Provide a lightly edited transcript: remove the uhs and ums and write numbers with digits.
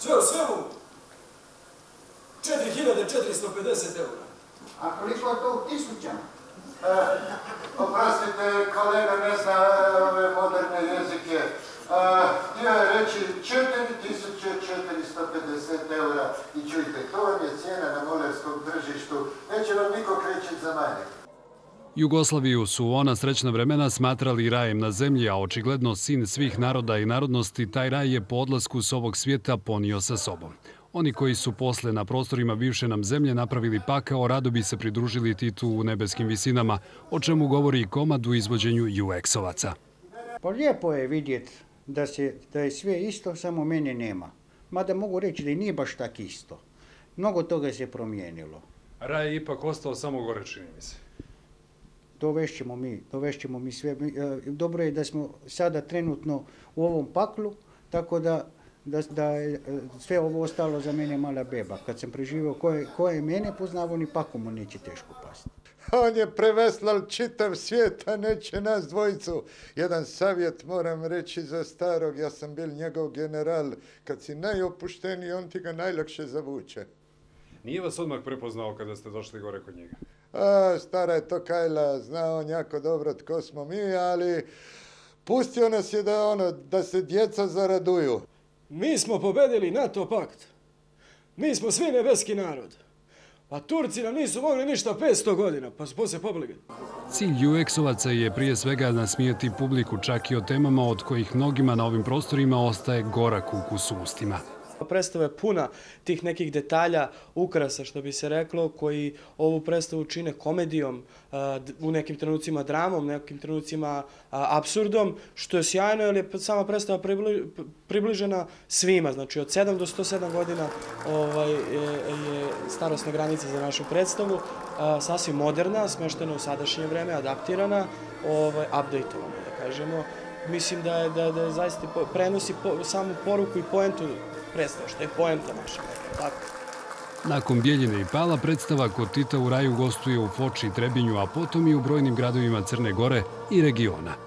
Sve u svemu 4.450 eura. A koliko je to u tisućama? Oprostite, kolega ne zna ove moderne jezike. Htio je reći 4.450 eura i čujte, to vam je cijena na mulerskom tržištu, neće vam niko krećiti za manje. Jugoslaviju su ona srećna vremena smatrali rajem na zemlji, a očigledno sin svih naroda i narodnosti taj raj je po odlasku s ovog svijeta ponio sa sobom. Oni koji su posle na prostorima bivše nam zemlje napravili pakao, rado bi se pridružili Titu u nebeskim visinama, o čemu govori i komad u izvođenju UX-ovaca. Pa lijepo je vidjeti da je sve isto, samo mene nema. Mada mogu reći da i nije baš tako isto. Mnogo toga se promijenilo. Raj je ipak ostao samo gore, čini mi se. Dovešćemo mi sve. Dobro je da smo sada trenutno u ovom paklu, tako da je sve ovo ostalo za mene mala beba. Kad sam preživio ko je mene poznavo, ni paku mu neće teško pasti. On je preveslal čitav svijet, a neće nas dvojicu. Jedan savjet moram reći za starog, ja sam bil njegov general. Kad si najopušteniji, on ti ga najlakše zavuče. Nije vas odmah prepoznao kada ste došli gore kod njega? Stara je to Kajla, zna on jako dobro tko smo mi, ali pustio nas je da se djeca zaraduju. Mi smo pobedili NATO pakt. Mi smo svi nebeski narod. A Turci nam nisu mogli ništa 500 godina, pa su poslije pobjegli. Cilj UX-ovaca je prije svega nasmijati publiku čak i o temama od kojih mnogima na ovim prostorima ostaje gorak ukus u ustima. Predstava je puna tih nekih detalja, ukrasa što bi se reklo, koji ovu predstavu čine komedijom, u nekim trenucima dramom, u nekim trenucima apsurdom, što je sjajno jer je sama predstava približena svima. Znači od 7 do 107 godina je starosna granica za našu predstavu, sasvim moderna, smeštena u sadašnje vreme, adaptirana, updateovana da kažemo. Mislim da zaista prenosi samu poruku i poentu predstava, što je poenta naša. Nakon Bijeljine i Pala, predstava kod Tita u raju gostuje u Foči i Trebinju, a potom i u brojnim gradovima Crne Gore i regiona.